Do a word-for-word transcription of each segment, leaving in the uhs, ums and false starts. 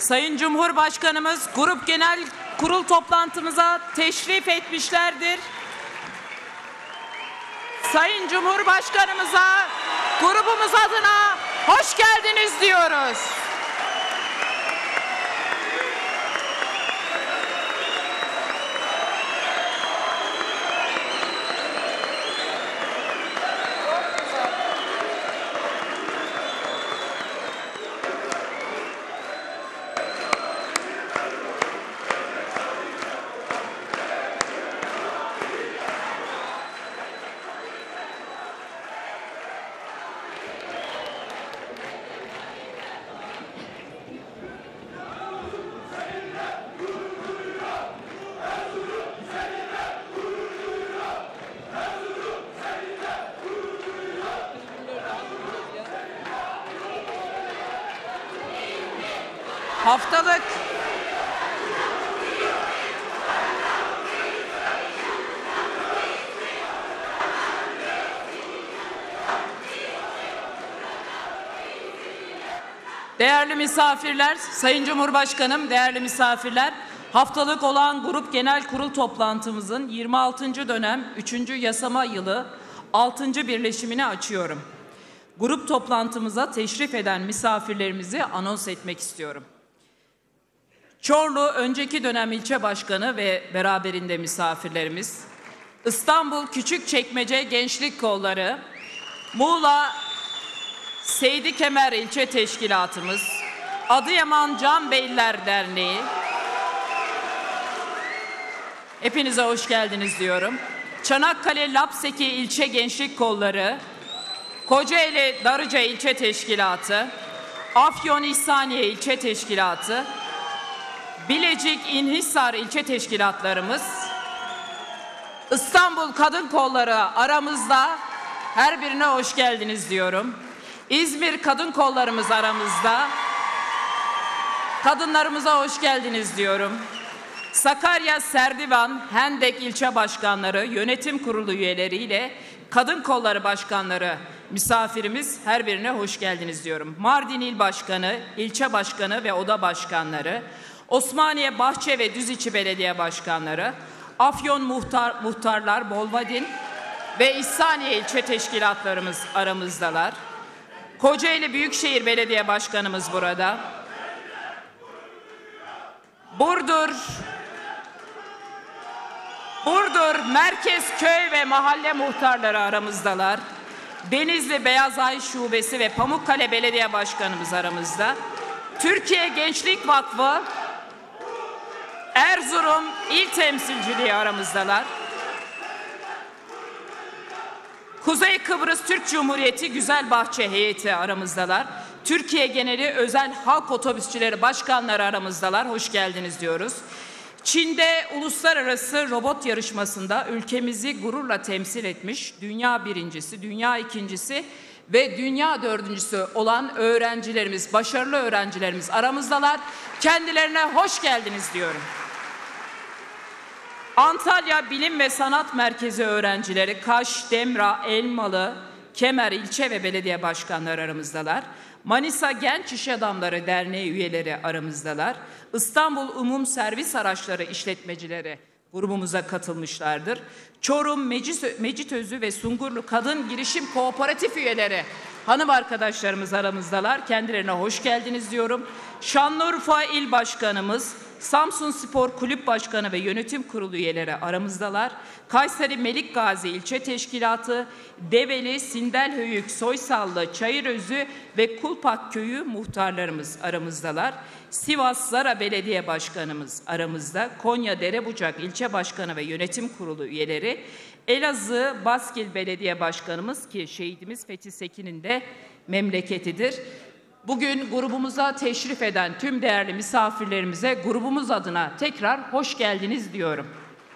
Sayın Cumhurbaşkanımız Grup Genel Kurul toplantımıza teşrif etmişlerdir. Sayın Cumhurbaşkanımıza grubumuz adına hoş geldiniz diyoruz. Haftalık değerli misafirler, Sayın Cumhurbaşkanım, değerli misafirler, haftalık olan Grup Genel Kurul toplantımızın yirmi altıncı dönem üçüncü yasama yılı altıncı birleşimini açıyorum. Grup toplantımıza teşrif eden misafirlerimizi anons etmek istiyorum. Çorlu önceki dönem ilçe başkanı ve beraberinde misafirlerimiz, İstanbul Küçükçekmece Gençlik Kolları, Muğla Seydi Kemer İlçe Teşkilatımız, Adıyaman Canbeyliler Derneği, hepinize hoş geldiniz diyorum. Çanakkale Lapseki İlçe Gençlik Kolları, Kocaeli Darıca İlçe Teşkilatı, Afyon İhsaniye İlçe Teşkilatı, Bilecik İnhisar İlçe Teşkilatlarımız, İstanbul Kadın Kolları aramızda, her birine hoş geldiniz diyorum. İzmir Kadın Kollarımız aramızda, kadınlarımıza hoş geldiniz diyorum. Sakarya Serdivan Hendek İlçe Başkanları, Yönetim Kurulu üyeleriyle Kadın Kolları Başkanları misafirimiz, her birine hoş geldiniz diyorum. Mardin İl Başkanı, İlçe Başkanı ve Oda Başkanları, Osmaniye Bahçe ve Düziçi Belediye Başkanları, Afyon Muhtar, Muhtarlar, Bolvadin ve İhsaniye İlçe Teşkilatlarımız aramızdalar. Kocaeli Büyükşehir Belediye Başkanımız burada. Burdur, Burdur Merkez Köy ve Mahalle Muhtarları aramızdalar. Denizli Beyazay Şubesi ve Pamukkale Belediye Başkanımız aramızda. Türkiye Gençlik Vakfı Erzurum İl Temsilciliği aramızdalar. Kuzey Kıbrıs Türk Cumhuriyeti Güzelbahçe Heyeti aramızdalar. Türkiye geneli özel halk otobüsçüleri başkanları aramızdalar. Hoş geldiniz diyoruz. Çin'de uluslararası robot yarışmasında ülkemizi gururla temsil etmiş dünya birincisi, dünya ikincisi ve dünya dördüncüsü olan öğrencilerimiz, başarılı öğrencilerimiz aramızdalar. Kendilerine hoş geldiniz diyorum. Antalya Bilim ve Sanat Merkezi öğrencileri Kaş, Demra, Elmalı, Kemer ilçe ve belediye başkanları aramızdalar. Manisa Genç İş Adamları Derneği üyeleri aramızdalar. İstanbul Umum Servis Araçları işletmecileri grubumuza katılmışlardır. Çorum, Mecitözü ve Sungurlu Kadın Girişim Kooperatif üyeleri, hanım arkadaşlarımız aramızdalar. Kendilerine hoş geldiniz diyorum. Şanlıurfa İl Başkanımız, Samsun Spor Kulüp Başkanı ve Yönetim Kurulu üyeleri aramızdalar. Kayseri Melik Gazi İlçe Teşkilatı, Develi, Sindelhöyük, Soysallı, Çayırözü ve Kulpak Köyü muhtarlarımız aramızdalar. Sivas Zara Belediye Başkanımız aramızda. Konya Derebucak İlçe Başkanı ve Yönetim Kurulu üyeleri. Elazığ Baskil Belediye Başkanımız ki şehidimiz Fethi Sekin'in de memleketidir. Bugün grubumuza teşrif eden tüm değerli misafirlerimize grubumuz adına tekrar hoş geldiniz diyorum.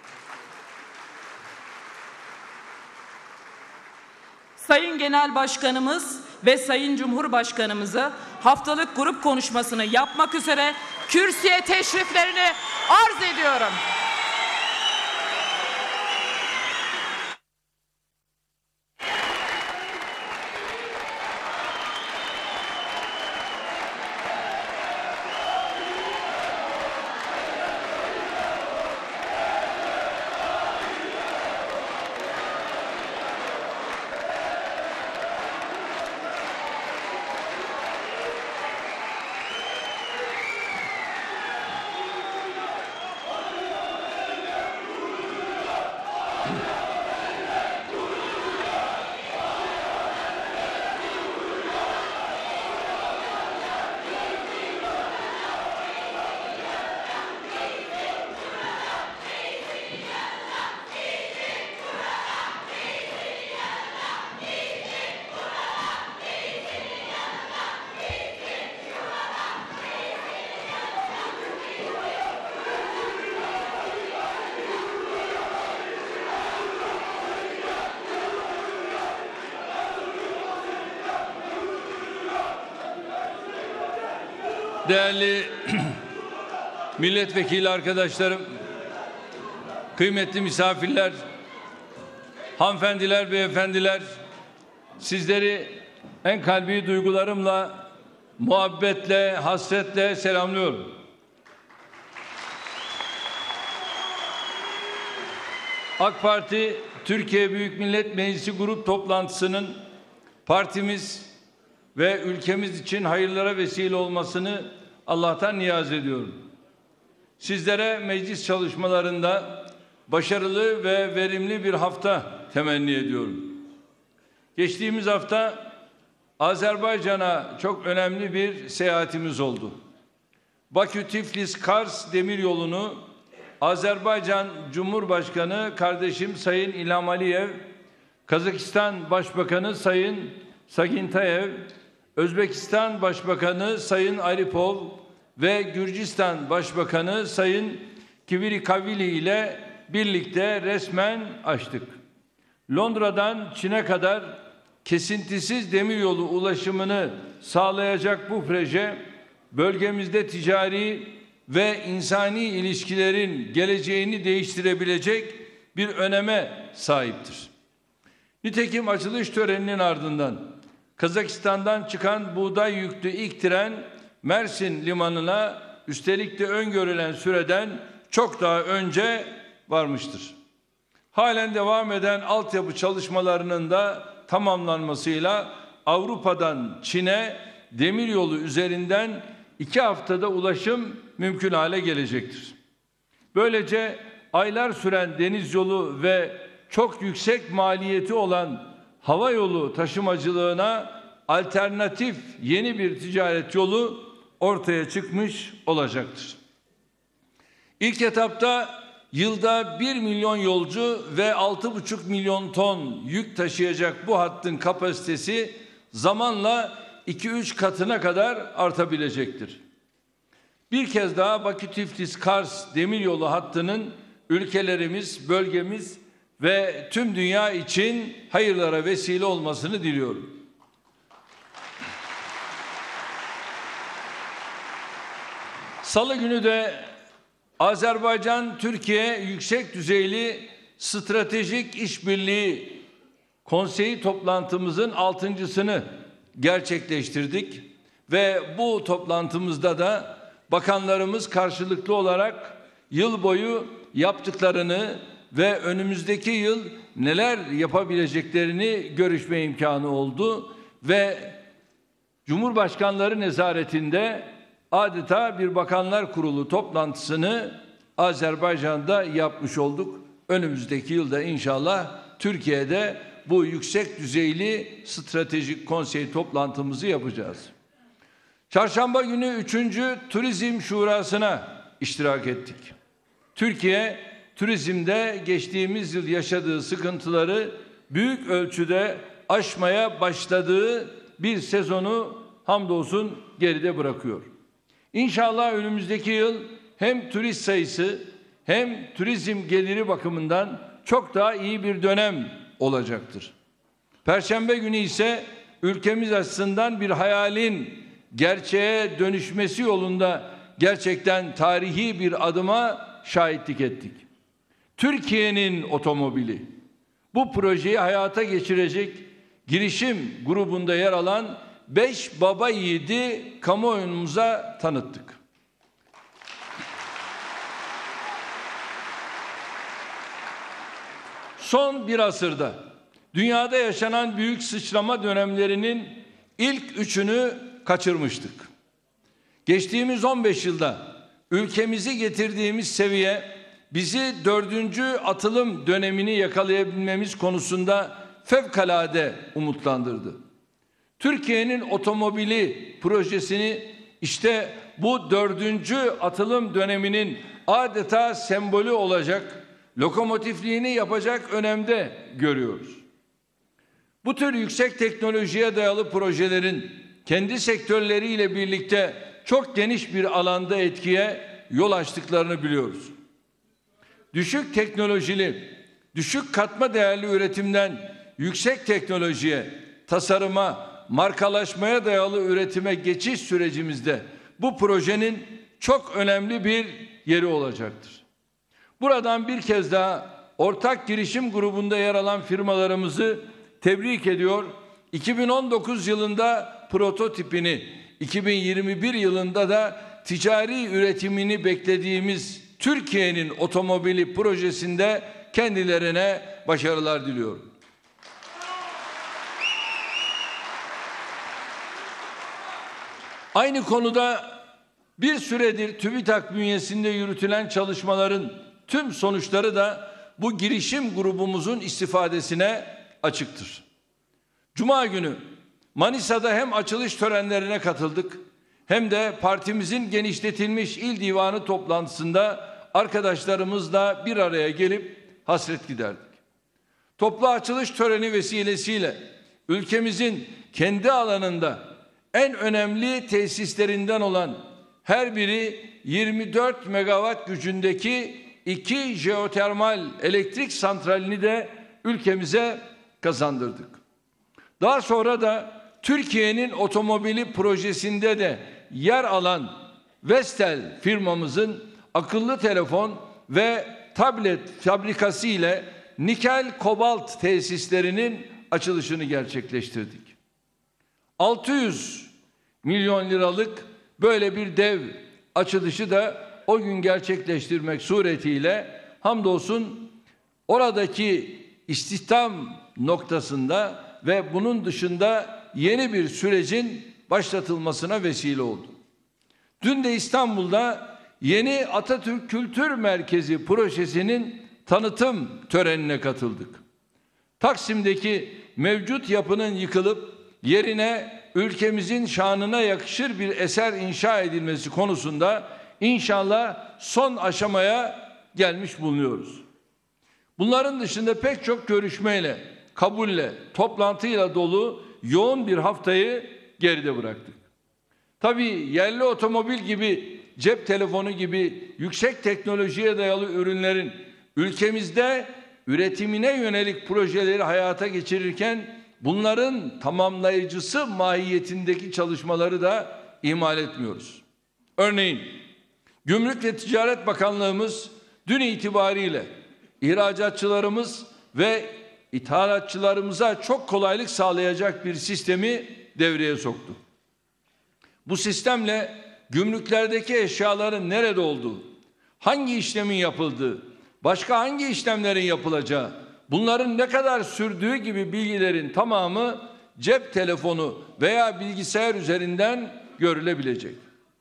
Sayın Genel Başkanımız ve Sayın Cumhurbaşkanımızı haftalık grup konuşmasını yapmak üzere kürsüye teşriflerini arz ediyorum. değerli milletvekili arkadaşlarım, kıymetli misafirler, hanımefendiler, beyefendiler, sizleri en kalbi duygularımla, muhabbetle, hasretle selamlıyorum. AK Parti Türkiye Büyük Millet Meclisi grup toplantısının partimiz ve ülkemiz için hayırlara vesile olmasını Allah'tan niyaz ediyorum. Sizlere meclis çalışmalarında başarılı ve verimli bir hafta temenni ediyorum. Geçtiğimiz hafta Azerbaycan'a çok önemli bir seyahatimiz oldu. Bakü-Tiflis-Kars demiryolunu Azerbaycan Cumhurbaşkanı kardeşim Sayın İlham Aliyev, Kazakistan Başbakanı Sayın Sagintayev, Özbekistan Başbakanı Sayın Aripov ve Gürcistan Başbakanı Sayın Kvirikavili ile birlikte resmen açtık. Londra'dan Çin'e kadar kesintisiz demiryolu ulaşımını sağlayacak bu proje, bölgemizde ticari ve insani ilişkilerin geleceğini değiştirebilecek bir öneme sahiptir. Nitekim açılış töreninin ardından Kazakistan'dan çıkan buğday yüklü ilk tren Mersin limanına üstelik de öngörülen süreden çok daha önce varmıştır. Halen devam eden altyapı çalışmalarının da tamamlanmasıyla Avrupa'dan Çin'e demiryolu üzerinden iki haftada ulaşım mümkün hale gelecektir. Böylece aylar süren deniz yolu ve çok yüksek maliyeti olan hava yolu taşımacılığına alternatif yeni bir ticaret yolu ortaya çıkmış olacaktır. İlk etapta yılda bir milyon yolcu ve altı buçuk milyon ton yük taşıyacak bu hattın kapasitesi zamanla iki üç katına kadar artabilecektir. Bir kez daha Bakü-Tiflis-Kars demiryolu hattının ülkelerimiz, bölgemiz ve tüm dünya için hayırlara vesile olmasını diliyorum. Salı günü de Azerbaycan-Türkiye yüksek düzeyli stratejik işbirliği konseyi toplantımızın altıncısını gerçekleştirdik ve bu toplantımızda da bakanlarımız karşılıklı olarak yıl boyu yaptıklarını ve önümüzdeki yıl neler yapabileceklerini görüşme imkanı oldu ve Cumhurbaşkanları nezaretinde adeta bir bakanlar kurulu toplantısını Azerbaycan'da yapmış olduk. Önümüzdeki yılda inşallah Türkiye'de bu yüksek düzeyli stratejik konsey toplantımızı yapacağız. Çarşamba günü üçüncü Turizm Şurası'na iştirak ettik. Türkiye, turizmde geçtiğimiz yıl yaşadığı sıkıntıları büyük ölçüde aşmaya başladığı bir sezonu hamdolsun geride bırakıyor. İnşallah önümüzdeki yıl hem turist sayısı hem turizm geliri bakımından çok daha iyi bir dönem olacaktır. Perşembe günü ise ülkemiz açısından bir hayalin gerçeğe dönüşmesi yolunda gerçekten tarihi bir adıma şahitlik ettik. Türkiye'nin otomobili. Bu projeyi hayata geçirecek girişim grubunda yer alan beş baba yiğidi kamuoyumuza tanıttık. Son bir asırda dünyada yaşanan büyük sıçrama dönemlerinin ilk üçünü kaçırmıştık. Geçtiğimiz on beş yılda ülkemizi getirdiğimiz seviye bizi dördüncü atılım dönemini yakalayabilmemiz konusunda fevkalade umutlandırdı. Türkiye'nin otomobili projesini işte bu dördüncü atılım döneminin adeta sembolü olacak, lokomotifliğini yapacak önemde görüyoruz. Bu tür yüksek teknolojiye dayalı projelerin kendi sektörleriyle birlikte çok geniş bir alanda etkiye yol açtıklarını biliyoruz. Düşük teknolojili, düşük katma değerli üretimden yüksek teknolojiye, tasarıma, markalaşmaya dayalı üretime geçiş sürecimizde bu projenin çok önemli bir yeri olacaktır. Buradan bir kez daha ortak girişim grubunda yer alan firmalarımızı tebrik ediyor. iki bin on dokuz yılında prototipini, iki bin yirmi bir yılında da ticari üretimini beklediğimiz Türkiye'nin otomobili projesinde kendilerine başarılar diliyorum. Aynı konuda bir süredir TÜBİTAK bünyesinde yürütülen çalışmaların tüm sonuçları da bu girişim grubumuzun istifadesine açıktır. Cuma günü Manisa'da hem açılış törenlerine katıldık hem de partimizin genişletilmiş il divanı toplantısında arkadaşlarımızla bir araya gelip hasret giderdik. Toplu açılış töreni vesilesiyle ülkemizin kendi alanında en önemli tesislerinden olan her biri yirmi dört megawatt gücündeki iki jeotermal elektrik santralini de ülkemize kazandırdık. Daha sonra da Türkiye'nin otomobili projesinde de yer alan Vestel firmamızın akıllı telefon ve tablet fabrikası ile nikel kobalt tesislerinin açılışını gerçekleştirdik. altı yüz milyon liralık böyle bir dev açılışı da o gün gerçekleştirmek suretiyle hamdolsun oradaki istihdam noktasında ve bunun dışında yeni bir sürecin başlatılmasına vesile oldu. Dün de İstanbul'da yeni Atatürk Kültür Merkezi projesinin tanıtım törenine katıldık. Taksim'deki mevcut yapının yıkılıp yerine ülkemizin şanına yakışır bir eser inşa edilmesi konusunda inşallah son aşamaya gelmiş bulunuyoruz. Bunların dışında pek çok görüşmeyle, kabulle, toplantıyla dolu yoğun bir haftayı geride bıraktık. Tabii yerli otomobil gibi, cep telefonu gibi yüksek teknolojiye dayalı ürünlerin ülkemizde üretimine yönelik projeleri hayata geçirirken bunların tamamlayıcısı mahiyetindeki çalışmaları da ihmal etmiyoruz. Örneğin Gümrük ve Ticaret Bakanlığımız dün itibariyle ihracatçılarımız ve ithalatçılarımıza çok kolaylık sağlayacak bir sistemi devreye soktu. Bu sistemle gümrüklerdeki eşyaların nerede olduğu, hangi işlemin yapıldığı, başka hangi işlemlerin yapılacağı, bunların ne kadar sürdüğü gibi bilgilerin tamamı cep telefonu veya bilgisayar üzerinden görülebilecek.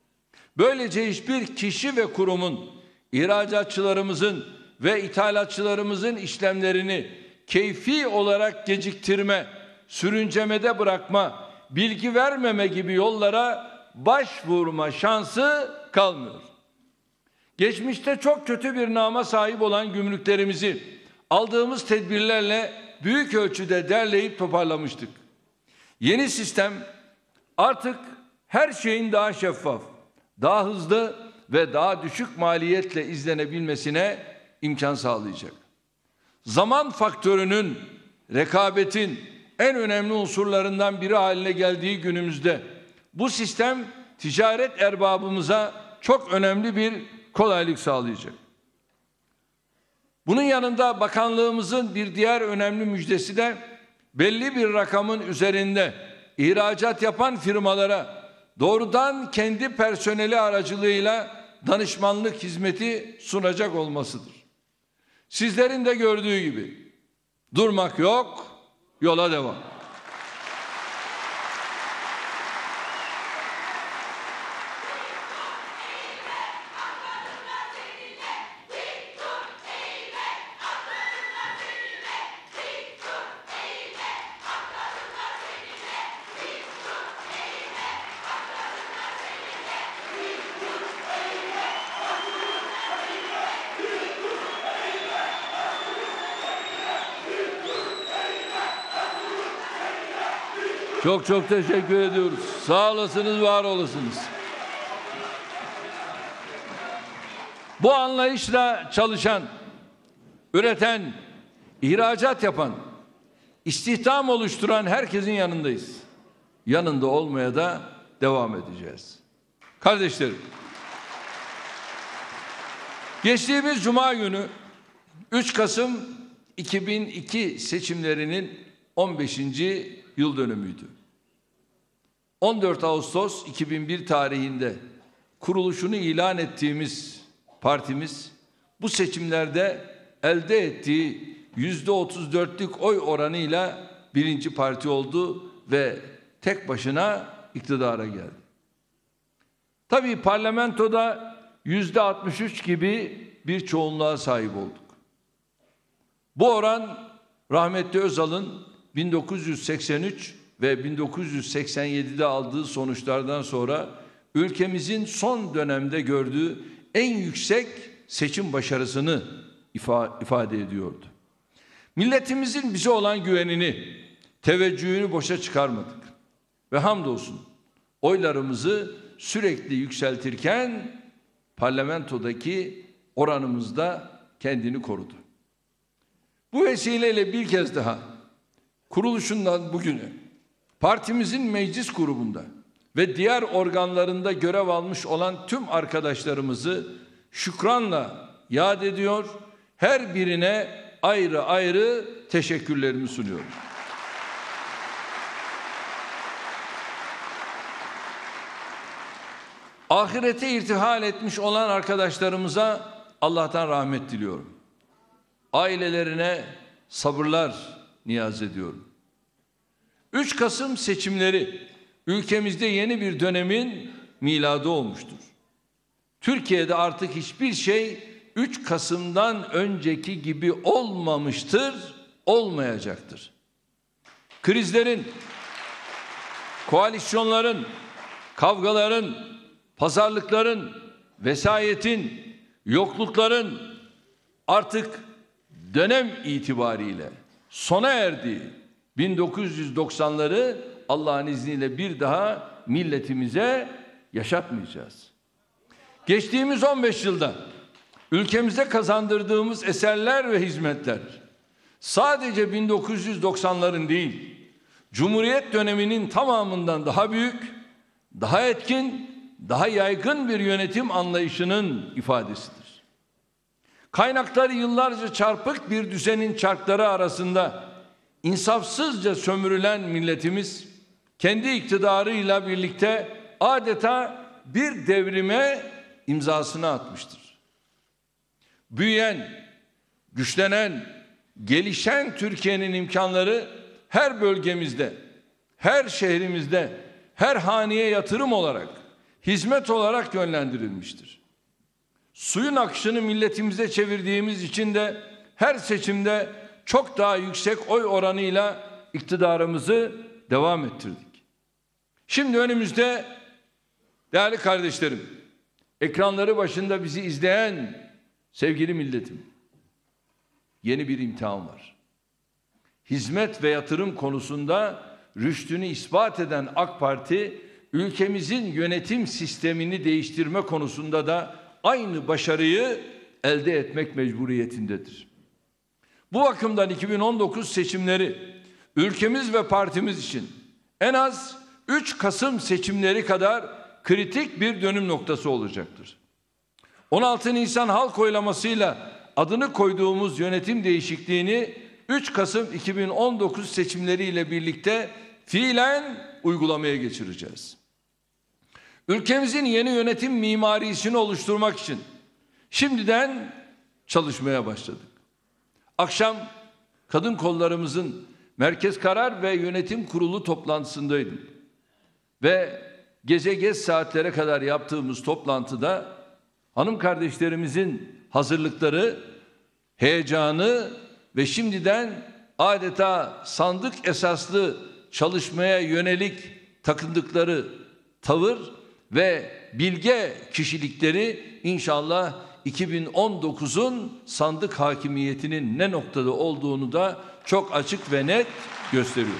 Böylece hiçbir kişi ve kurumun ihracatçılarımızın ve ithalatçılarımızın işlemlerini keyfi olarak geciktirme, sürüncemede bırakma, bilgi vermeme gibi yollara başvurma şansı kalmıyor. Geçmişte çok kötü bir nama sahip olan gümrüklerimizi aldığımız tedbirlerle büyük ölçüde derleyip toparlamıştık. Yeni sistem artık her şeyin daha şeffaf, daha hızlı ve daha düşük maliyetle izlenebilmesine imkan sağlayacak. Zaman faktörünün, rekabetin en önemli unsurlarından biri haline geldiği günümüzde bu sistem ticaret erbabımıza çok önemli bir kolaylık sağlayacak. Bunun yanında bakanlığımızın bir diğer önemli müjdesi de belli bir rakamın üzerinde ihracat yapan firmalara doğrudan kendi personeli aracılığıyla danışmanlık hizmeti sunacak olmasıdır. Sizlerin de gördüğü gibi durmak yok, yola devam. Çok çok teşekkür ediyoruz. Sağ olasınız, var olasınız. Bu anlayışla çalışan, üreten, ihracat yapan, istihdam oluşturan herkesin yanındayız. Yanında olmaya da devam edeceğiz. Kardeşlerim, geçtiğimiz Cuma günü üç Kasım iki bin iki seçimlerinin on beşinci yıl dönümüydü. on dört Ağustos iki bin bir tarihinde kuruluşunu ilan ettiğimiz partimiz bu seçimlerde elde ettiği yüzde otuz dörtlük oy oranıyla birinci parti oldu ve tek başına iktidara geldi. Tabii parlamentoda yüzde altmış üç gibi bir çoğunluğa sahip olduk. Bu oran rahmetli Özal'ın bin dokuz yüz seksen üç ve bin dokuz yüz seksen yedi'de aldığı sonuçlardan sonra ülkemizin son dönemde gördüğü en yüksek seçim başarısını ifade ediyordu. Milletimizin bize olan güvenini, teveccühünü boşa çıkarmadık. Ve hamdolsun oylarımızı sürekli yükseltirken parlamentodaki oranımız da kendini korudu. Bu vesileyle bir kez daha kuruluşundan bugüne partimizin meclis grubunda ve diğer organlarında görev almış olan tüm arkadaşlarımızı şükranla yad ediyor, her birine ayrı ayrı teşekkürlerimi sunuyorum. Ahirete irtihal etmiş olan arkadaşlarımıza Allah'tan rahmet diliyorum. Ailelerine sabırlar niyaz ediyorum. üç Kasım seçimleri ülkemizde yeni bir dönemin miladı olmuştur. Türkiye'de artık hiçbir şey üç Kasım'dan önceki gibi olmamıştır, olmayacaktır. Krizlerin, koalisyonların, kavgaların, pazarlıkların, vesayetin, yoklukların artık dönem itibariyle sona erdiği bin dokuz yüz doksanları Allah'ın izniyle bir daha milletimize yaşatmayacağız. Geçtiğimiz on beş yılda ülkemize kazandırdığımız eserler ve hizmetler sadece bin dokuz yüz doksanların değil, Cumhuriyet döneminin tamamından daha büyük, daha etkin, daha yaygın bir yönetim anlayışının ifadesidir. Kaynakları yıllarca çarpık bir düzenin çarkları arasında insafsızca sömürülen milletimiz kendi iktidarıyla birlikte adeta bir devrime imzasını atmıştır. Büyüyen, güçlenen, gelişen Türkiye'nin imkanları her bölgemizde, her şehrimizde, her haneye yatırım olarak, hizmet olarak yönlendirilmiştir. Suyun akışını milletimize çevirdiğimiz için de her seçimde çok daha yüksek oy oranıyla iktidarımızı devam ettirdik. Şimdi önümüzde değerli kardeşlerim, ekranları başında bizi izleyen sevgili milletim, yeni bir imtihan var. Hizmet ve yatırım konusunda rüştünü ispat eden AK Parti, ülkemizin yönetim sistemini değiştirme konusunda da aynı başarıyı elde etmek mecburiyetindedir. Bu bakımdan iki bin on dokuz seçimleri ülkemiz ve partimiz için en az üç Kasım seçimleri kadar kritik bir dönüm noktası olacaktır. on altı Nisan halk oylamasıyla adını koyduğumuz yönetim değişikliğini üç Kasım iki bin on dokuz seçimleriyle birlikte fiilen uygulamaya geçireceğiz. Ülkemizin yeni yönetim mimarisini oluşturmak için şimdiden çalışmaya başladık. Akşam kadın kollarımızın Merkez Karar ve Yönetim Kurulu toplantısındaydım. Ve gece geç saatlere kadar yaptığımız toplantıda hanım kardeşlerimizin hazırlıkları, heyecanı ve şimdiden adeta sandık esaslı çalışmaya yönelik takındıkları tavır ve bilge kişilikleri inşallah iki bin on dokuzun sandık hakimiyetinin ne noktada olduğunu da çok açık ve net gösteriyor.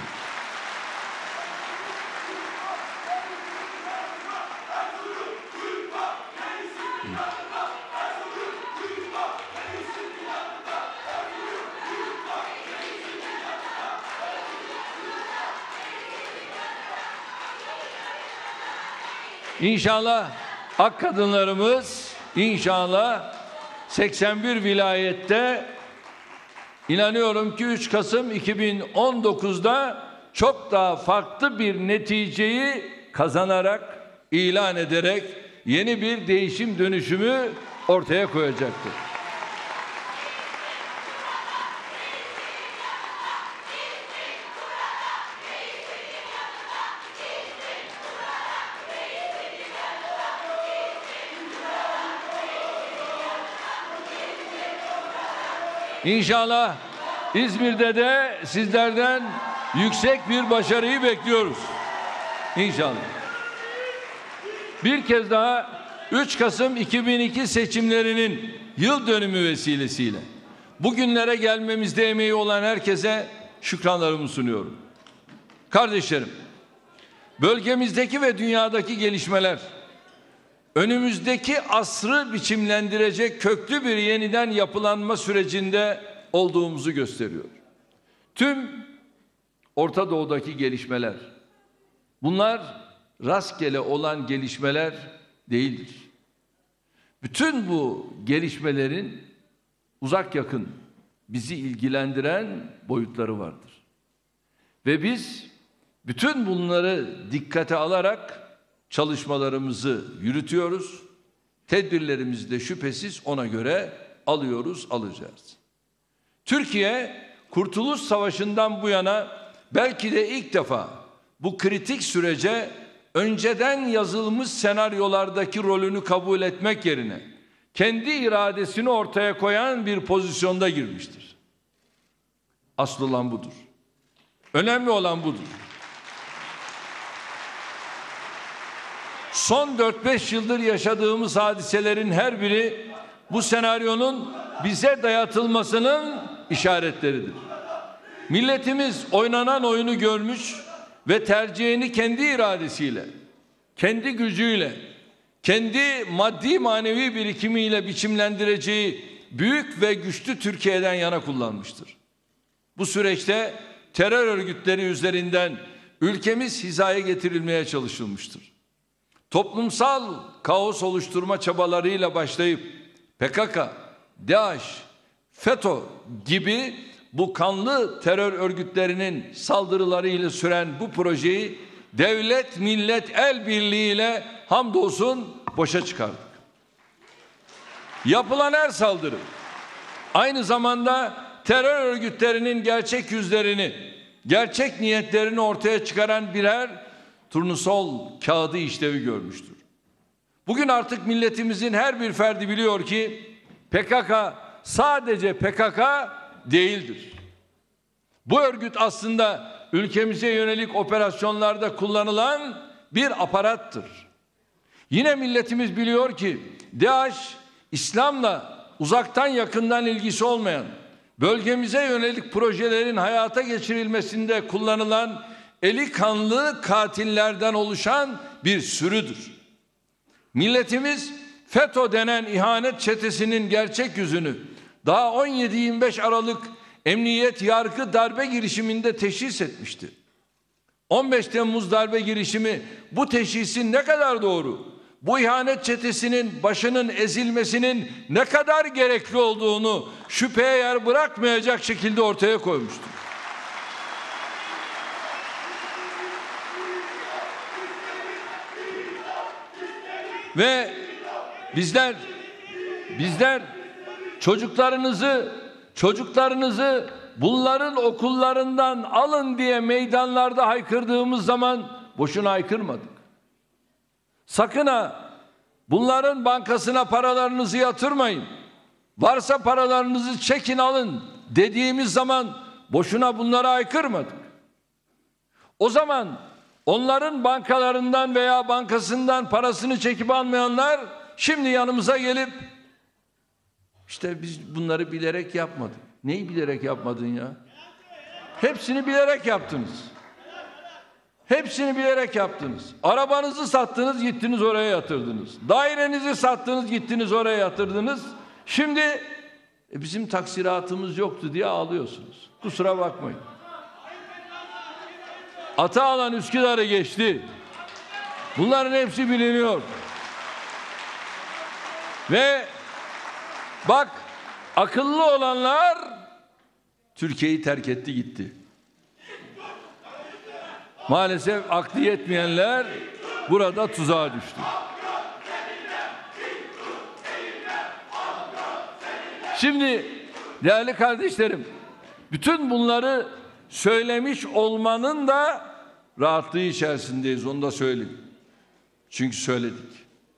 İnşallah ak kadınlarımız inşallah seksen bir vilayette, inanıyorum ki üç Kasım iki bin on dokuz'da çok daha farklı bir neticeyi kazanarak, ilan ederek yeni bir değişim dönüşümü ortaya koyacaktır. İnşallah İzmir'de de sizlerden yüksek bir başarıyı bekliyoruz. İnşallah. Bir kez daha üç Kasım iki bin iki seçimlerinin yıl dönümü vesilesiyle bugünlere gelmemizde emeği olan herkese şükranlarımı sunuyorum. Kardeşlerim, bölgemizdeki ve dünyadaki gelişmeler önümüzdeki asrı biçimlendirecek köklü bir yeniden yapılanma sürecinde olduğumuzu gösteriyor. Tüm Orta Doğu'daki gelişmeler, bunlar rastgele olan gelişmeler değildir. Bütün bu gelişmelerin uzak yakın bizi ilgilendiren boyutları vardır. Ve biz bütün bunları dikkate alarak çalışmalarımızı yürütüyoruz. Tedbirlerimizi de şüphesiz ona göre alıyoruz, alacağız. Türkiye, Kurtuluş Savaşı'ndan bu yana belki de ilk defa bu kritik sürece önceden yazılmış senaryolardaki rolünü kabul etmek yerine kendi iradesini ortaya koyan bir pozisyonda girmiştir. Asıl olan budur. Önemli olan budur. Son dört beş yıldır yaşadığımız hadiselerin her biri bu senaryonun bize dayatılmasının işaretleridir. Milletimiz oynanan oyunu görmüş ve tercihini kendi iradesiyle, kendi gücüyle, kendi maddi manevi birikimiyle biçimlendireceği büyük ve güçlü Türkiye'den yana kullanmıştır. Bu süreçte terör örgütleri üzerinden ülkemiz hizaya getirilmeye çalışılmıştır. Toplumsal kaos oluşturma çabalarıyla başlayıp P K K, DAEŞ, FETÖ gibi bu kanlı terör örgütlerinin saldırılarıyla süren bu projeyi devlet millet el birliğiyle hamdolsun boşa çıkardık. Yapılan her saldırı aynı zamanda terör örgütlerinin gerçek yüzlerini, gerçek niyetlerini ortaya çıkaran birer turnusol kağıdı işlevi görmüştür. Bugün artık milletimizin her bir ferdi biliyor ki P K K sadece P K K değildir. Bu örgüt aslında ülkemize yönelik operasyonlarda kullanılan bir aparattır. Yine milletimiz biliyor ki DAEŞ, İslam'la uzaktan yakından ilgisi olmayan, bölgemize yönelik projelerin hayata geçirilmesinde kullanılan eli kanlı katillerden oluşan bir sürüdür. Milletimiz FETÖ denen ihanet çetesinin gerçek yüzünü daha on yedi yirmi beş Aralık Emniyet Yargı darbe girişiminde teşhis etmişti. on beş Temmuz darbe girişimi bu teşhisin ne kadar doğru, bu ihanet çetesinin başının ezilmesinin ne kadar gerekli olduğunu şüpheye yer bırakmayacak şekilde ortaya koymuştur. Ve bizler bizler çocuklarınızı çocuklarınızı bunların okullarından alın diye meydanlarda haykırdığımız zaman boşuna haykırmadık. Sakın ha bunların bankasına paralarınızı yatırmayın. Varsa paralarınızı çekin alın dediğimiz zaman boşuna bunlara haykırmadık. O zaman onların bankalarından veya bankasından parasını çekip almayanlar şimdi yanımıza gelip işte biz bunları bilerek yapmadık. Neyi bilerek yapmadın ya? Hepsini bilerek yaptınız. Hepsini bilerek yaptınız. Arabanızı sattınız, gittiniz oraya yatırdınız. Dairenizi sattınız, gittiniz oraya yatırdınız. Şimdi e, bizim taksiratımız yoktu diye ağlıyorsunuz. Kusura bakmayın. Atağalan Üsküdar'ı geçti. Bunların hepsi biliniyor. Ve bak, akıllı olanlar Türkiye'yi terk etti gitti. Maalesef aklı yetmeyenler burada tuzağa düştü. Şimdi değerli kardeşlerim, bütün bunları söylemiş olmanın da rahatlığı içerisindeyiz, onu da söyleyeyim. Çünkü söyledik.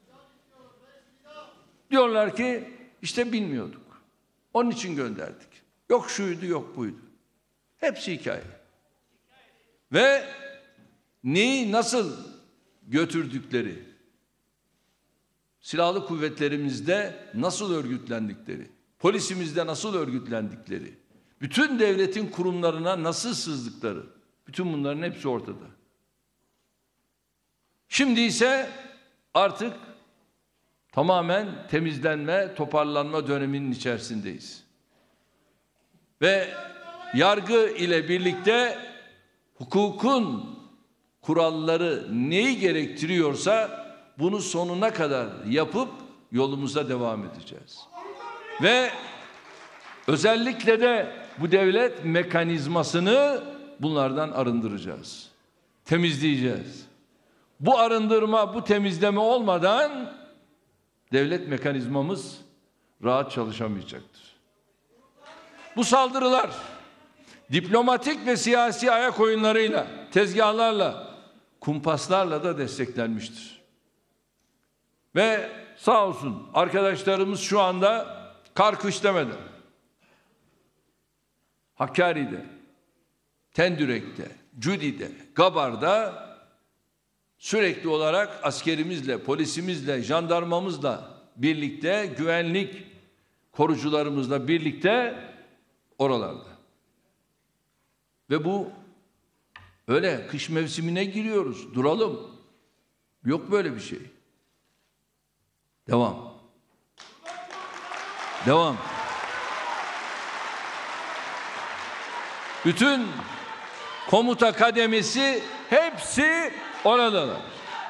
Diyorlar ki işte bilmiyorduk. Onun için gönderdik. Yok şuydu, yok buydu. Hepsi hikaye. Ve neyi nasıl götürdükleri, silahlı kuvvetlerimizde nasıl örgütlendikleri, polisimizde nasıl örgütlendikleri, bütün devletin kurumlarına nasıl sızdıkları, bütün bunların hepsi ortada. Şimdi ise artık tamamen temizlenme, toparlanma döneminin içerisindeyiz. Ve yargı ile birlikte hukukun kuralları neyi gerektiriyorsa bunu sonuna kadar yapıp yolumuza devam edeceğiz. Ve özellikle de bu devlet mekanizmasını bunlardan arındıracağız. Temizleyeceğiz. Bu arındırma, bu temizleme olmadan devlet mekanizmamız rahat çalışamayacaktır. Bu saldırılar diplomatik ve siyasi ayak oyunlarıyla, tezgahlarla, kumpaslarla da desteklenmiştir. Ve sağ olsun arkadaşlarımız şu anda kar kış demeden Hakkari'de, Tendürek'te, Cudi'de, Gabar'da sürekli olarak askerimizle, polisimizle, jandarmamızla birlikte, güvenlik korucularımızla birlikte oralarda. Ve bu öyle kış mevsimine giriyoruz, duralım. Yok böyle bir şey. Devam. Devam. Bütün komuta kademesi hepsi oradalar.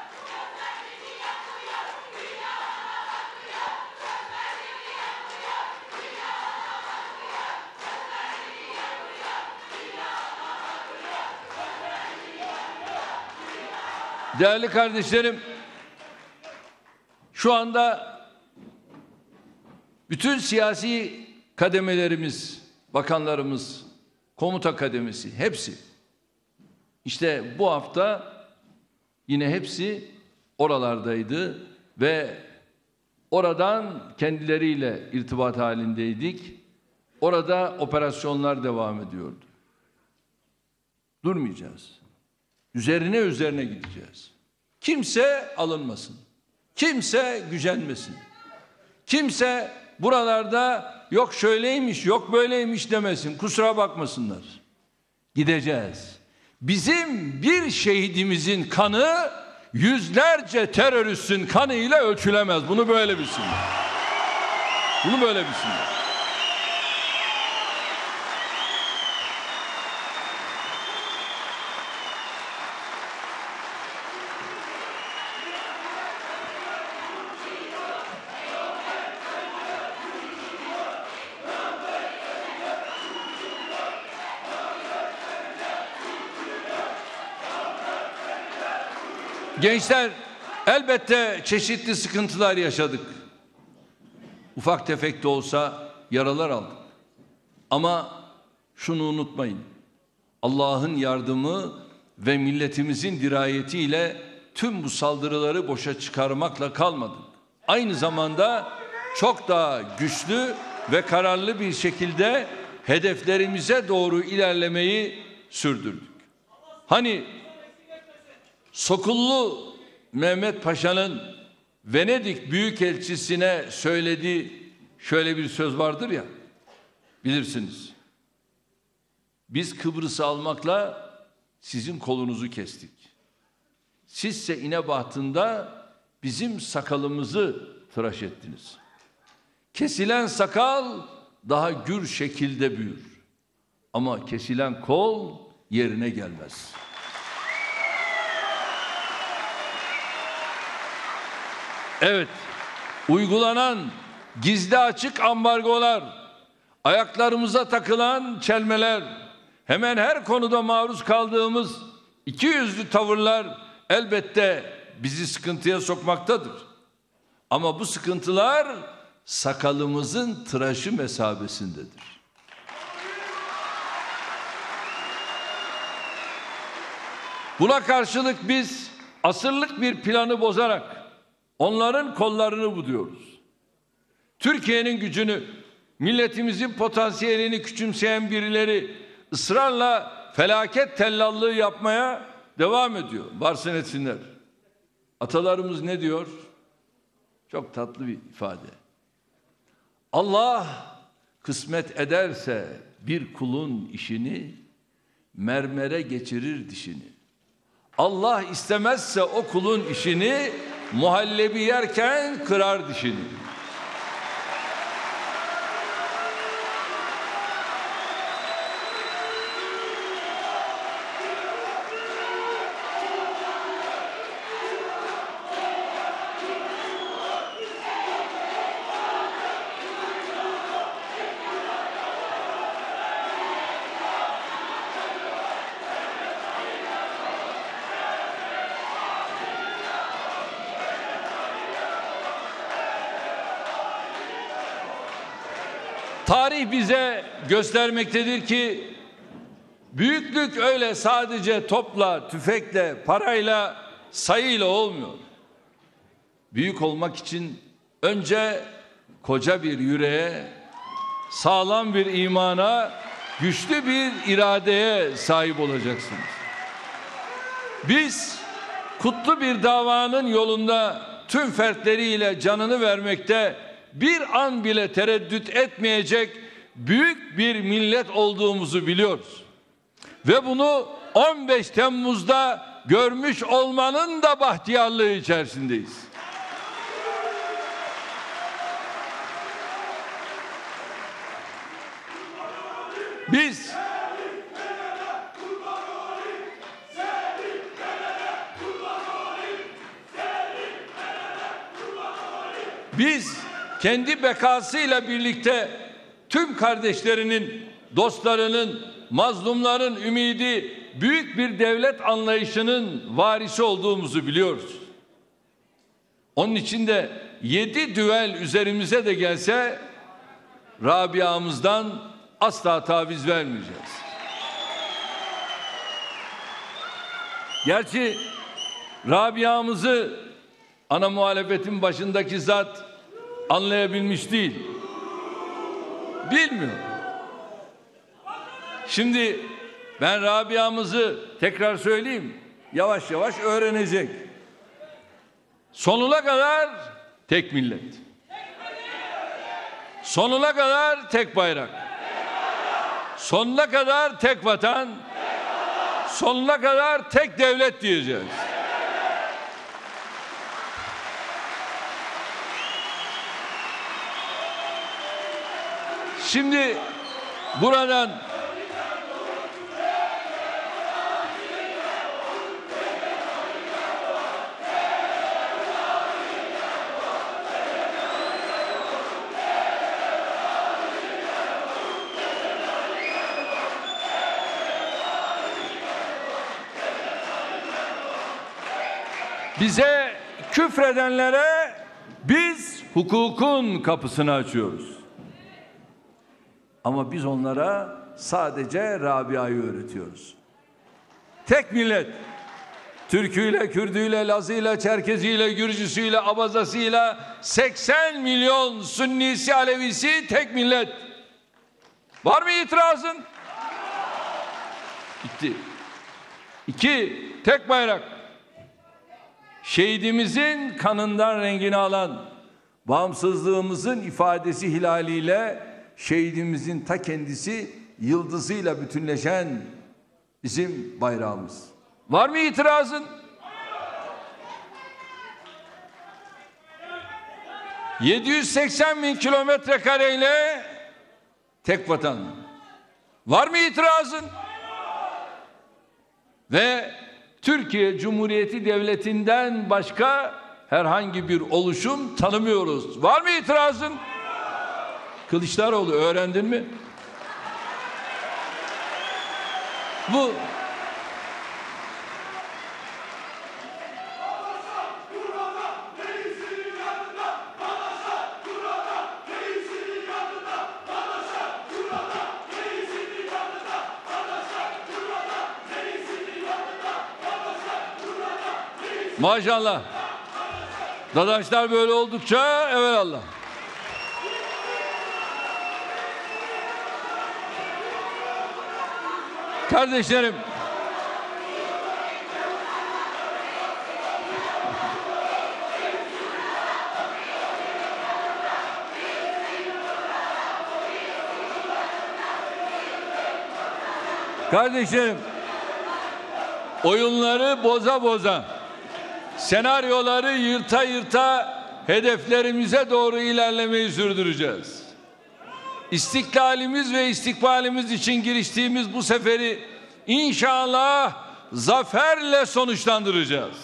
Değerli kardeşlerim, şu anda bütün siyasi kademelerimiz, bakanlarımız, komuta kademesi hepsi işte bu hafta yine hepsi oralardaydı ve oradan kendileriyle irtibat halindeydik. Orada operasyonlar devam ediyordu. Durmayacağız. Üzerine üzerine gideceğiz. Kimse alınmasın. Kimse gücenmesin. Kimse buralarda yok şöyleymiş, yok böyleymiş demesin. Kusura bakmasınlar. Gideceğiz. Bizim bir şehidimizin kanı yüzlerce teröristin kanıyla ölçülemez. Bunu böyle bilsinler. Bunu böyle bilsinler. Gençler, elbette çeşitli sıkıntılar yaşadık. Ufak tefek de olsa yaralar aldık. Ama şunu unutmayın. Allah'ın yardımı ve milletimizin dirayetiyle tüm bu saldırıları boşa çıkarmakla kalmadık. Aynı zamanda çok daha güçlü ve kararlı bir şekilde hedeflerimize doğru ilerlemeyi sürdürdük. Hani Sokullu Mehmet Paşa'nın Venedik Büyükelçisi'ne söylediği şöyle bir söz vardır ya, bilirsiniz. Biz Kıbrıs'ı almakla sizin kolunuzu kestik. Sizse İnebahtı'nda bizim sakalımızı tıraş ettiniz. Kesilen sakal daha gür şekilde büyür. Ama kesilen kol yerine gelmez. Evet, uygulanan gizli açık ambargolar, ayaklarımıza takılan çelmeler, hemen her konuda maruz kaldığımız ikiyüzlü tavırlar elbette bizi sıkıntıya sokmaktadır. Ama bu sıkıntılar sakalımızın tıraşı mesabesindedir. Buna karşılık biz asırlık bir planı bozarak onların kollarını buluyoruz. Türkiye'nin gücünü, milletimizin potansiyelini küçümseyen birileri ısrarla felaket tellallığı yapmaya devam ediyor. Varsın etsinler. Atalarımız ne diyor? Çok tatlı bir ifade. Allah kısmet ederse bir kulun işini mermere geçirir dişini. Allah istemezse o kulun işini muhallebi yerken kırar dişini. Tarih bize göstermektedir ki büyüklük öyle sadece topla, tüfekle, parayla, sayıyla olmuyor. Büyük olmak için önce koca bir yüreğe, sağlam bir imana, güçlü bir iradeye sahip olacaksınız. Biz kutlu bir davanın yolunda tüm fertleriyle canını vermekte bir an bile tereddüt etmeyecek büyük bir millet olduğumuzu biliyoruz. Ve bunu on beş Temmuz'da görmüş olmanın da bahtiyarlığı içerisindeyiz. Biz Biz kendi bekasıyla birlikte tüm kardeşlerinin, dostlarının, mazlumların ümidi, büyük bir devlet anlayışının varisi olduğumuzu biliyoruz. Onun için de yedi düvel üzerimize de gelse Rabia'mızdan asla taviz vermeyeceğiz. Gerçi Rabia'mızı ana muhalefetin başındaki zat anlayabilmiş değil. Bilmiyor. Şimdi ben Rabia'mızı tekrar söyleyeyim. Yavaş yavaş öğrenecek. Sonuna kadar tek millet. Sonuna kadar tek bayrak. Sonuna kadar tek vatan. Sonuna kadar tek devlet diyeceğiz. Şimdi buradan bize küfredenlere biz hukukun kapısını açıyoruz. Ama biz onlara sadece Rabia'yı öğretiyoruz. Tek millet, Türküyle, Kürdüyle, Lazıyla, Çerkeziyle, Gürcüsüyle, Abazasıyla seksen milyon Sünnisi, Alevisi tek millet. Var mı itirazın? Bitti. İki, tek bayrak. Şehidimizin kanından rengini alan, bağımsızlığımızın ifadesi hilaliyle şehidimizin ta kendisi yıldızıyla bütünleşen bizim bayrağımız. Var mı itirazın? yedi yüz seksen bin kilometre kareyle tek vatan. Var mı itirazın? Ve Türkiye Cumhuriyeti Devleti'nden başka herhangi bir oluşum tanımıyoruz. Var mı itirazın? Kılıçdaroğlu, öğrendin mi? Bu maşallah. Dadaşlar böyle oldukça evelallah. Kardeşlerim, kardeşlerim, oyunları boza boza, senaryoları yırta yırta hedeflerimize doğru ilerlemeyi sürdüreceğiz. İstiklalimiz ve istikbalimiz için giriştiğimiz bu seferi inşallah zaferle sonuçlandıracağız.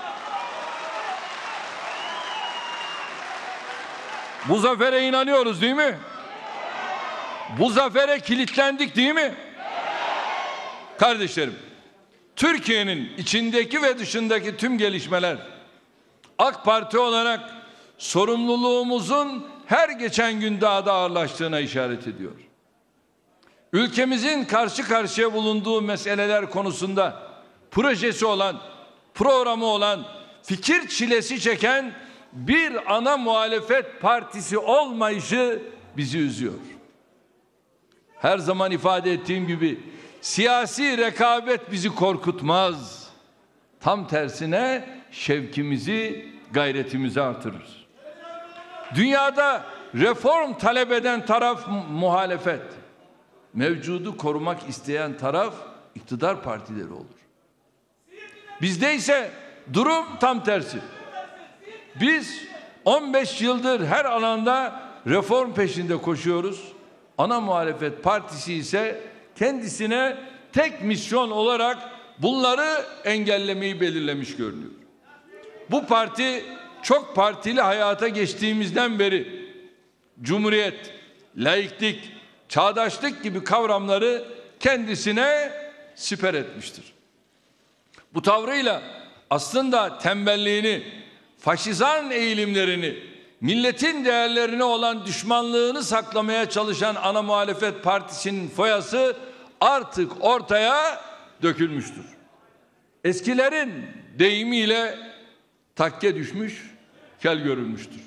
Bu zafere inanıyoruz değil mi? Bu zafere kilitlendik değil mi? Kardeşlerim, Türkiye'nin içindeki ve dışındaki tüm gelişmeler AK Parti olarak sorumluluğumuzun her geçen gün daha da ağırlaştığına işaret ediyor. Ülkemizin karşı karşıya bulunduğu meseleler konusunda projesi olan, programı olan, fikir çilesi çeken bir ana muhalefet partisi olmayışı bizi üzüyor. Her zaman ifade ettiğim gibi siyasi rekabet bizi korkutmaz. Tam tersine şevkimizi, gayretimizi artırır. Dünyada reform talep eden taraf muhalefet, mevcudu korumak isteyen taraf iktidar partileri olur. Bizde ise durum tam tersi. Biz on beş yıldır her alanda reform peşinde koşuyoruz. Ana muhalefet partisi ise kendisine tek misyon olarak bunları engellemeyi belirlemiş görünüyor. Bu parti çok partili hayata geçtiğimizden beri cumhuriyet, laiklik, çağdaşlık gibi kavramları kendisine siper etmiştir. Bu tavrıyla aslında tembelliğini, faşizan eğilimlerini, milletin değerlerine olan düşmanlığını saklamaya çalışan ana muhalefet partisinin foyası artık ortaya dökülmüştür. Eskilerin deyimiyle takke düşmüş, kel görülmüştür.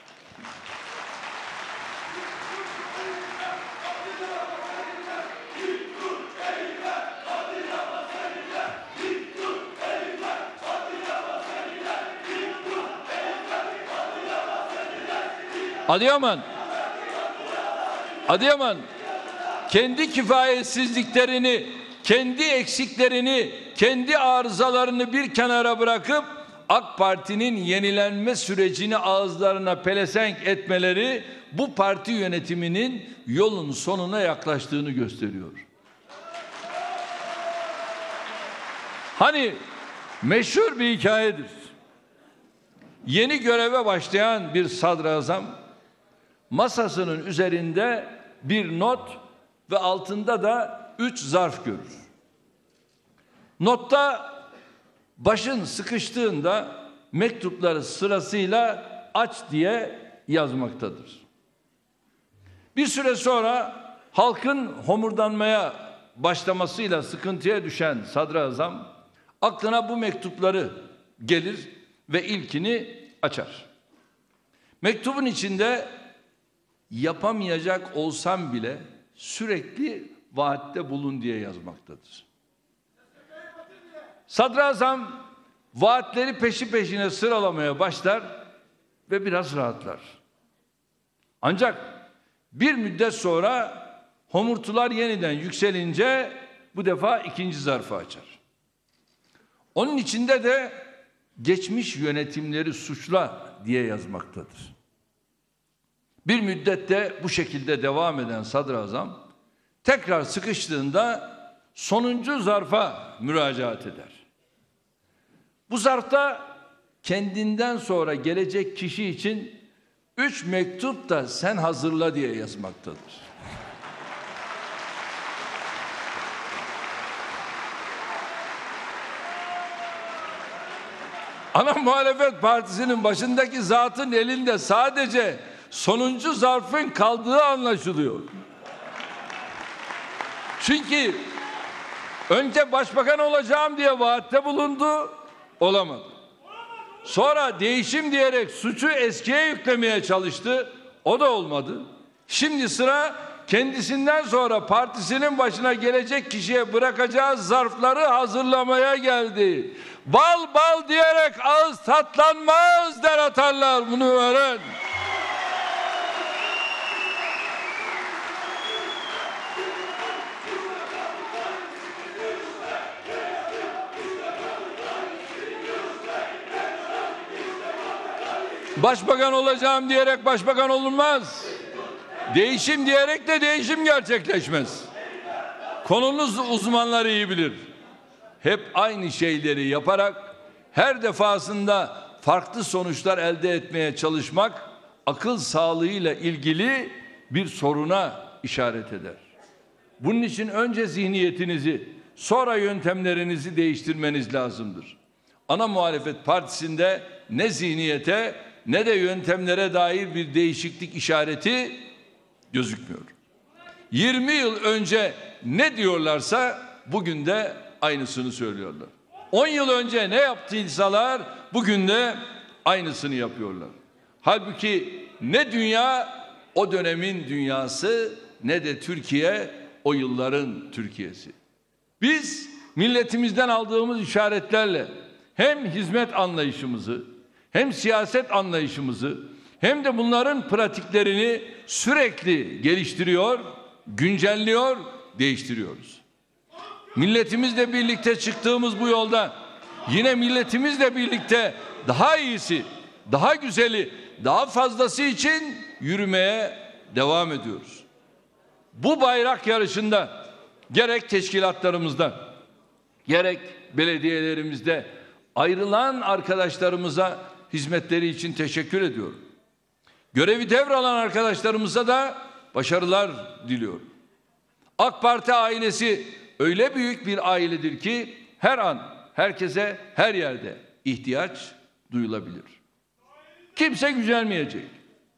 Adıyaman, Adıyaman kendi kifayetsizliklerini, kendi eksiklerini, kendi arızalarını bir kenara bırakıp AK Parti'nin yenilenme sürecini ağızlarına pelesenk etmeleri bu parti yönetiminin yolun sonuna yaklaştığını gösteriyor. Hani meşhur bir hikayedir. Yeni göreve başlayan bir sadrazam masasının üzerinde bir not ve altında da üç zarf görür. Notta başın sıkıştığında mektupları sırasıyla aç diye yazmaktadır. Bir süre sonra halkın homurdanmaya başlamasıyla sıkıntıya düşen sadrazam aklına bu mektupları gelir ve ilkini açar. Mektubun içinde yapamayacak olsam bile sürekli vaatte bulun diye yazmaktadır. Sadrazam vaatleri peşi peşine sıralamaya başlar ve biraz rahatlar. Ancak bir müddet sonra homurtular yeniden yükselince bu defa ikinci zarfı açar. Onun içinde de geçmiş yönetimleri suçla diye yazmaktadır. Bir müddette bu şekilde devam eden sadrazam tekrar sıkıştığında sonuncu zarfa müracaat eder. Bu zarfta kendinden sonra gelecek kişi için üç mektup da sen hazırla diye yazmaktadır. Ana muhalefet partisinin başındaki zatın elinde sadece sonuncu zarfın kaldığı anlaşılıyor. Çünkü önce başbakan olacağım diye vaatte bulundu, olamadı. Sonra değişim diyerek suçu eskiye yüklemeye çalıştı, o da olmadı. Şimdi sıra kendisinden sonra partisinin başına gelecek kişiye bırakacağı zarfları hazırlamaya geldi. Bal bal diyerek ağız tatlanmaz der atarlar, bunu öğren. Başbakan olacağım diyerek başbakan olunmaz. Değişim diyerek de değişim gerçekleşmez. Konunuz uzmanları iyi bilir. Hep aynı şeyleri yaparak her defasında farklı sonuçlar elde etmeye çalışmak akıl sağlığıyla ilgili bir soruna işaret eder. Bunun için önce zihniyetinizi, sonra yöntemlerinizi değiştirmeniz lazımdır. Ana muhalefet partisinde ne zihniyete ne de yöntemlere dair bir değişiklik işareti gözükmüyor. yirmi yıl önce ne diyorlarsa bugün de aynısını söylüyorlar. on yıl önce ne yaptıysalar bugün de aynısını yapıyorlar. Halbuki ne dünya o dönemin dünyası ne de Türkiye o yılların Türkiye'si. Biz milletimizden aldığımız işaretlerle hem hizmet anlayışımızı hem siyaset anlayışımızı hem de bunların pratiklerini sürekli geliştiriyor, güncelliyor, değiştiriyoruz. Milletimizle birlikte çıktığımız bu yolda yine milletimizle birlikte daha iyisi, daha güzeli, daha fazlası için yürümeye devam ediyoruz. Bu bayrak yarışında gerek teşkilatlarımızda, gerek belediyelerimizde ayrılan arkadaşlarımıza hizmetleri için teşekkür ediyorum. Görevi devralan arkadaşlarımıza da başarılar diliyorum. AK Parti ailesi öyle büyük bir ailedir ki her an herkese her yerde ihtiyaç duyulabilir. Kimse gücenmeyecek.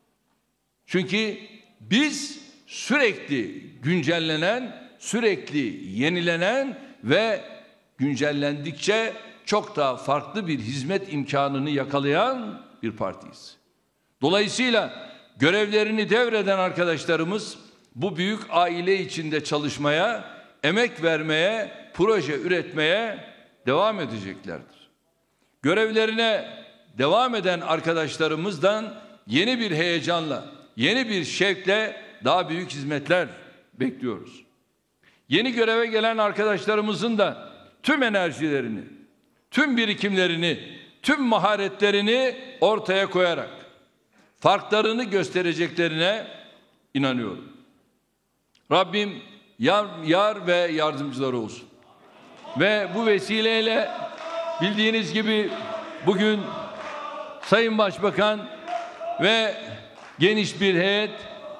Çünkü biz sürekli güncellenen, sürekli yenilenen ve güncellendikçe çok daha farklı bir hizmet imkanını yakalayan bir partiyiz. Dolayısıyla görevlerini devreden arkadaşlarımız bu büyük aile içinde çalışmaya, emek vermeye, proje üretmeye devam edeceklerdir. Görevlerine devam eden arkadaşlarımızdan yeni bir heyecanla, yeni bir şevkle daha büyük hizmetler bekliyoruz. Yeni göreve gelen arkadaşlarımızın da tüm enerjilerini, tüm birikimlerini, tüm maharetlerini ortaya koyarak farklarını göstereceklerine inanıyorum. Rabbim yar, yar ve yardımcıları olsun. Ve bu vesileyle bildiğiniz gibi bugün Sayın Başbakan ve geniş bir heyet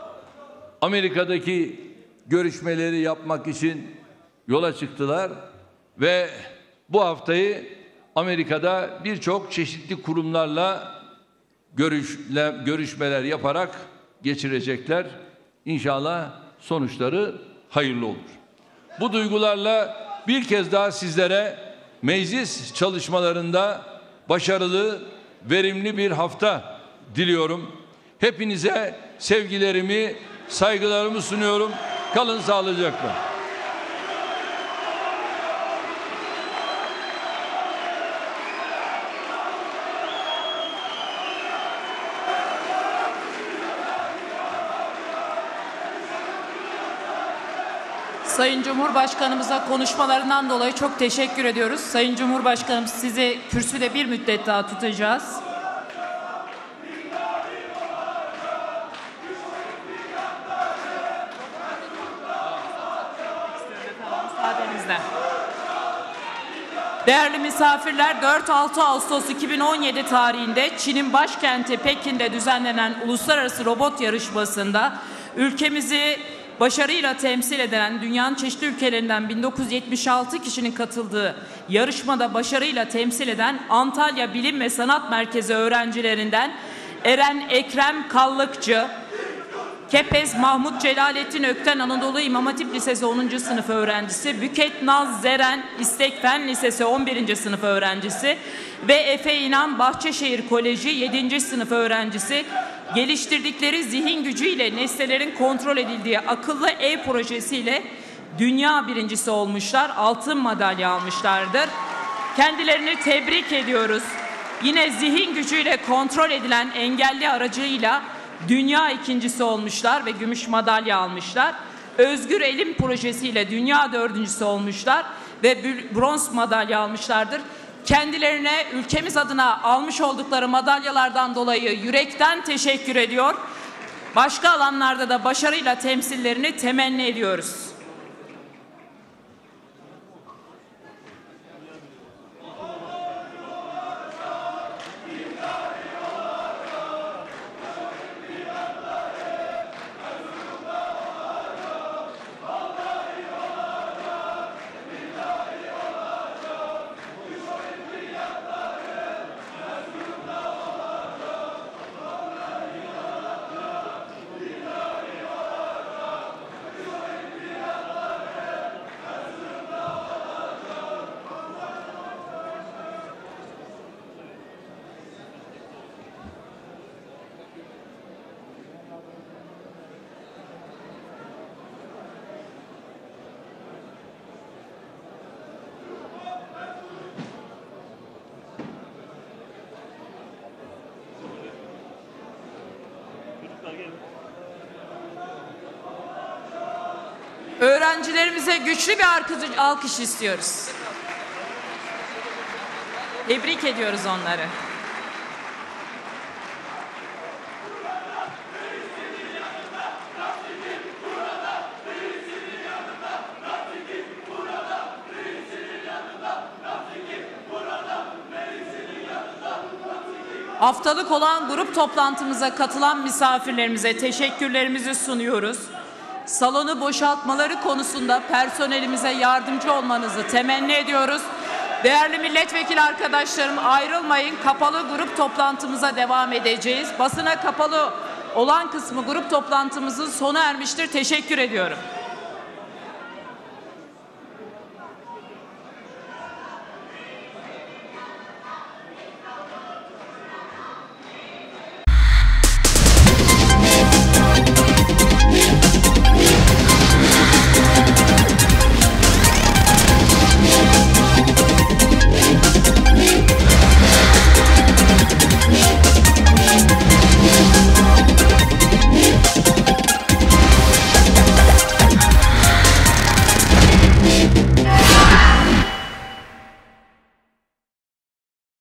Amerika'daki görüşmeleri yapmak için yola çıktılar ve bu haftayı Amerika'da birçok çeşitli kurumlarla görüşle, görüşmeler yaparak geçirecekler. İnşallah sonuçları hayırlı olur. Bu duygularla bir kez daha sizlere meclis çalışmalarında başarılı, verimli bir hafta diliyorum. Hepinize sevgilerimi, saygılarımı sunuyorum. Kalın sağlıcakla. Sayın Cumhurbaşkanımıza konuşmalarından dolayı çok teşekkür ediyoruz. Sayın Cumhurbaşkanım, sizi kürsüde bir müddet daha tutacağız. Müsaadenizle. Değerli misafirler, dört altı Ağustos iki bin on yedi tarihinde Çin'in başkenti Pekin'de düzenlenen Uluslararası Robot Yarışması'nda ülkemizi başarıyla temsil eden dünyanın çeşitli ülkelerinden bin dokuz yüz yetmiş altı kişinin katıldığı yarışmada başarıyla temsil eden Antalya Bilim ve Sanat Merkezi öğrencilerinden Eren Ekrem Kallıkçı, Kepez Mahmut Celalettin Ökten Anadolu İmam Hatip Lisesi onuncu sınıf öğrencisi, Büket Naz Zeren İstek Fen Lisesi on birinci sınıf öğrencisi ve Efe İnan Bahçeşehir Koleji yedinci sınıf öğrencisi geliştirdikleri zihin gücüyle nesnelerin kontrol edildiği akıllı ev projesiyle dünya birincisi olmuşlar, altın madalya almışlardır. Kendilerini tebrik ediyoruz. Yine zihin gücüyle kontrol edilen engelli aracıyla dünya ikincisi olmuşlar ve gümüş madalya almışlar. Özgür Elim projesiyle dünya dördüncüsü olmuşlar ve bronz madalya almışlardır. Kendilerine ülkemiz adına almış oldukları madalyalardan dolayı yürekten teşekkür ediyor. Başka alanlarda da başarıyla temsillerini temenni ediyoruz. Öğrencilerimize güçlü bir alkış istiyoruz. Tebrik ediyoruz onları. Haftalık olan grup toplantımıza katılan misafirlerimize teşekkürlerimizi sunuyoruz. Salonu boşaltmaları konusunda personelimize yardımcı olmanızı temenni ediyoruz. Değerli milletvekili arkadaşlarım, ayrılmayın. Kapalı grup toplantımıza devam edeceğiz. Basına kapalı olan kısmı grup toplantımızın sona ermiştir. Teşekkür ediyorum.